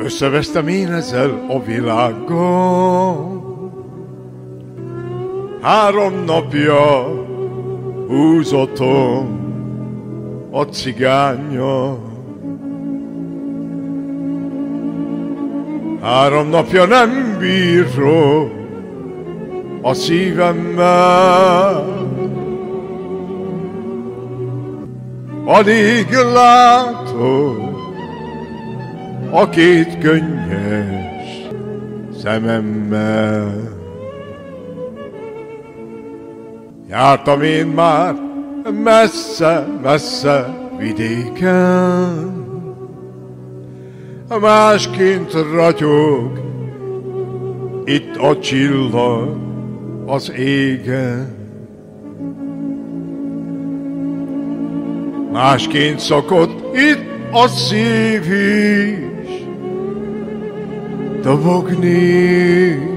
Összevesztem én ezzel a világgal. 3 napja húzatom a cigánnyal. 3 napja nem bírok a szívemmel. Alig látom a 2 könnyes szememmel. Jártam én már messze-messze vidéken, másként ragyog itt a csillag az égen. Másként szokott itt a szív is dobogni.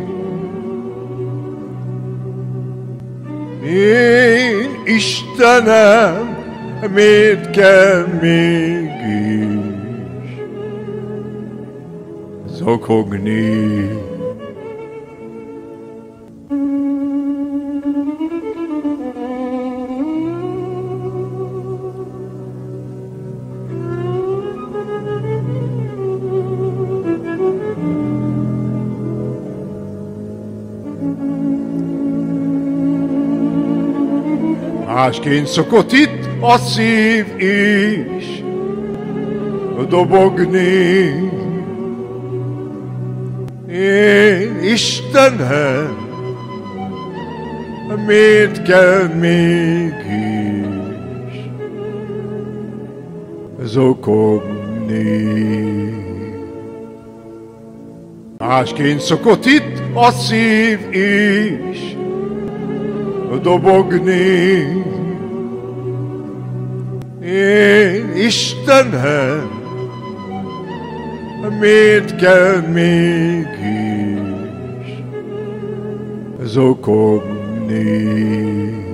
Én Istenem, miért kell mégis zokogni? Másként szokott itt a szív is dobogni. Én Istenem, miért kell mégis zokogni? Másként szokott itt a szív is dobogni. Én Istenem, miért kell mégis zokogni?